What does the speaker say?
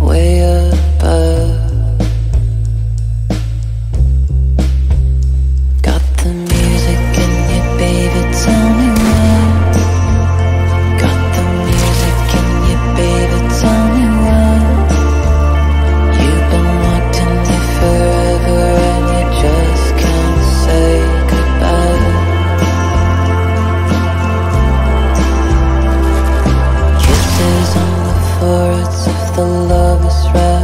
way above. Got the music in you, baby, tell me why. Got the music in you, baby, tell me why. You've been wanting me forever and you just can't say goodbye. Kisses on the foreheads if the love is right.